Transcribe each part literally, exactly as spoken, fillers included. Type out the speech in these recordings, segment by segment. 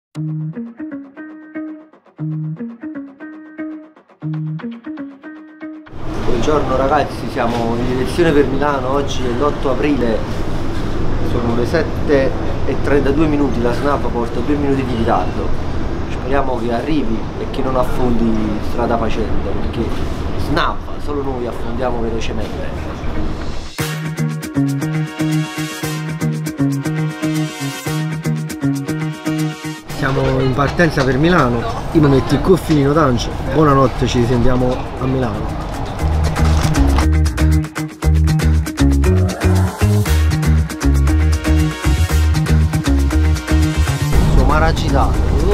Buongiorno ragazzi, siamo in direzione per Milano, oggi è l'otto aprile, sono le sette e trentadue minuti, la SNAF porta due minuti di ritardo. Speriamo che arrivi e che non affondi strada facendo, perché SNAF, solo noi affondiamo velocemente. Siamo in partenza per Milano, io mi metto il cuffino tancio, buonanotte, ci risentiamo a Milano. Agitato.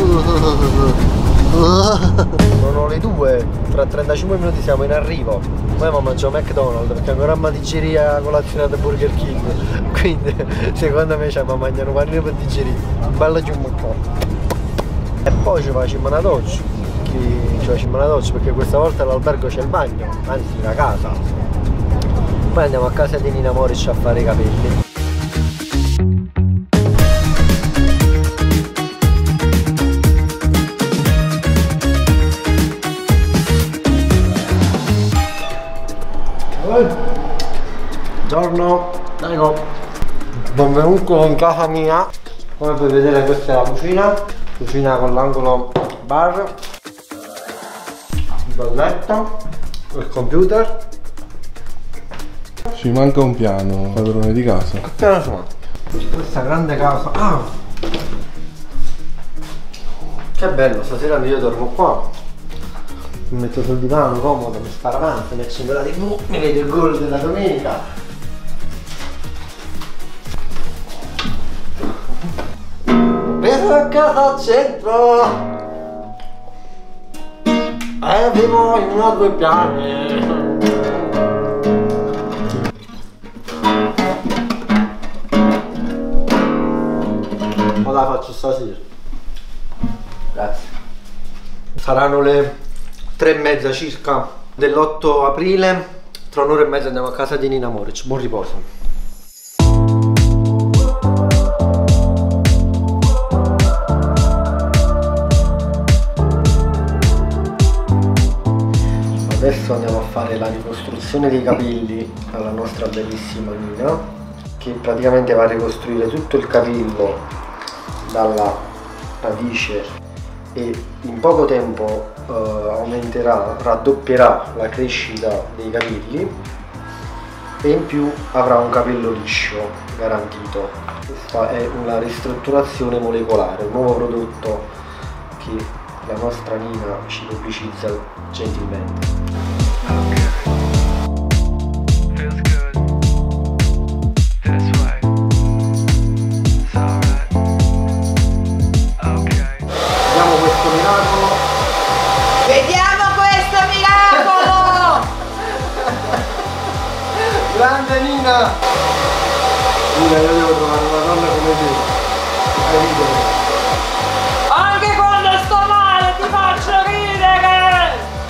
Sono le due, tra trentacinque minuti siamo in arrivo. Poi ma mangiamo McDonald's perché ancora a digeria colazione da Burger King. Quindi secondo me ci ma mangiano un panino per digerire. Un bello giumbocco. E poi ci facciamo una doccia. Ci facciamo una doccia perché questa volta all'albergo c'è il bagno, anzi la casa. Poi andiamo a casa di Nina Moric a fare i capelli. Buongiorno, prego. Benvenuto in casa mia. Come puoi vedere questa è la cucina. Cucina con l'angolo bar, il bel letto, il computer. Ci manca un piano, padrone di casa. Che piano sono? Questa grande casa. Ah! Che bello, stasera io dormo qua. Mi metto sul divano comodo, mi sparo avanti, mi accendo la tivù, mi vedo il gol della domenica. Preso a casa al centro e vivo in una due piani. Ma la faccio stasera. Grazie. Saranno le tre e mezza circa dell'otto aprile. Tra un'ora e mezza andiamo a casa di Nina Moric. Buon riposo. Adesso andiamo a fare la ricostruzione dei capelli alla nostra bellissima Nina, che praticamente va a ricostruire tutto il capello dalla radice e in poco tempo eh, aumenterà, raddoppierà la crescita dei capelli e in più avrà un capello liscio garantito. Questa è una ristrutturazione molecolare, un nuovo prodotto che la nostra Nina ci pubblicizza gentilmente. Grande Nina! Nina, io devo trovare una donna come te. Fai ridere. Anche quando sto male ti faccio ridere!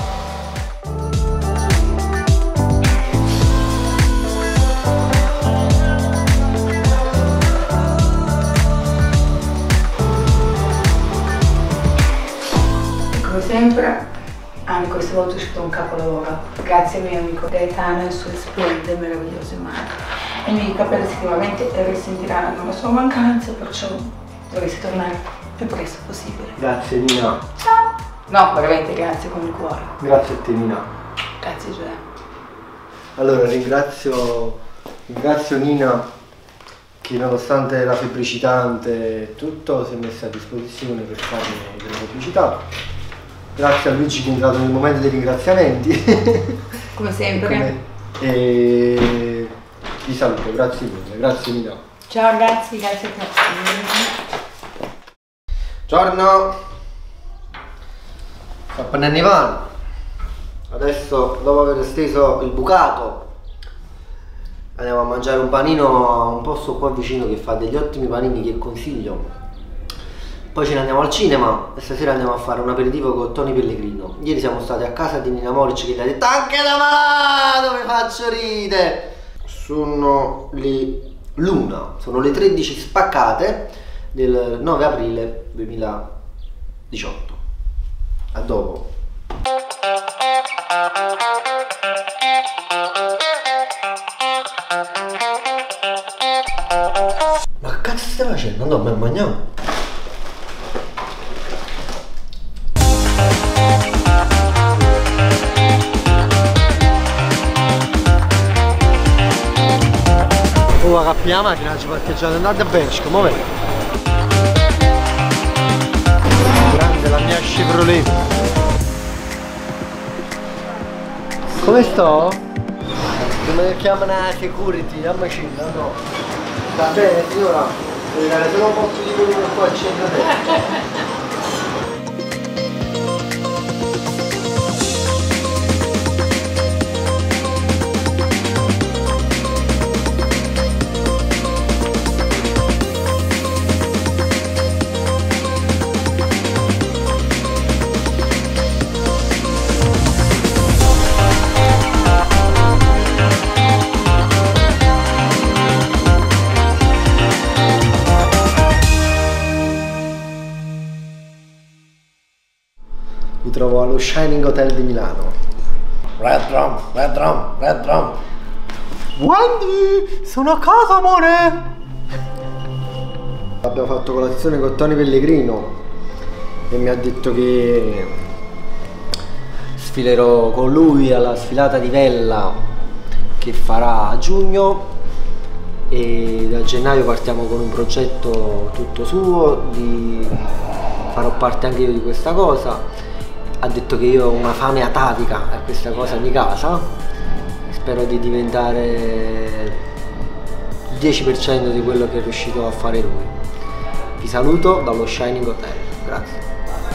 Come sempre, anche questa volta è uscito un capolavoro. Grazie al mio amico Gaetano e al suo splendide e meravigliose mani. I miei capelli sicuramente risentiranno la sua mancanza, perciò dovresti tornare il più presto possibile. Grazie Nina. Ciao! No, veramente grazie con il cuore. Grazie a te Nina. Grazie Giulia. Allora ringrazio, ringrazio Nina che nonostante la febbricitante e tutto si è messa a disposizione per farmi della pubblicità. Grazie a Luigi che è entrato nel momento dei ringraziamenti. Come sempre. Come... E vi saluto, grazie mille, grazie Nina. Ciao ragazzi, grazie a te. Buongiorno. Sto prendendo Ivano. Adesso dopo aver steso il bucato andiamo a mangiare un panino a un posto qua vicino che fa degli ottimi panini che consiglio. Poi ce ne andiamo al cinema e stasera andiamo a fare un aperitivo con Tony Pellegrino. Ieri siamo stati a casa di Nina Moric che gli ha detto anche da malato mi faccio ridere. Sono le l'una, sono le tredici spaccate del nove aprile duemilaventi. diciotto. A dopo. Ma che cazzo stai facendo? No, ma mangiamo. Oh, cappi la macchina, ci parcheggiate, andate a bench, come vedi? Grande la mia Chevrolet. Come sto? Come chiamano la security, la macchina, no? Va bene signora, devi dare solo un po' di volume qua al centro destra. Mi trovo allo Shining Hotel di Milano. Red Drum, Red Drum, Red Drum. Wendy, sono a casa amore. Abbiamo fatto colazione con Tony Pellegrino e mi ha detto che sfilerò con lui alla sfilata di vela che farà a giugno, e da gennaio partiamo con un progetto tutto suo, di... farò parte anche io di questa cosa. Ha detto che io ho una fame atavica a questa cosa di casa, spero di diventare il dieci per cento di quello che è riuscito a fare lui. Vi saluto dallo Shining Hotel, grazie.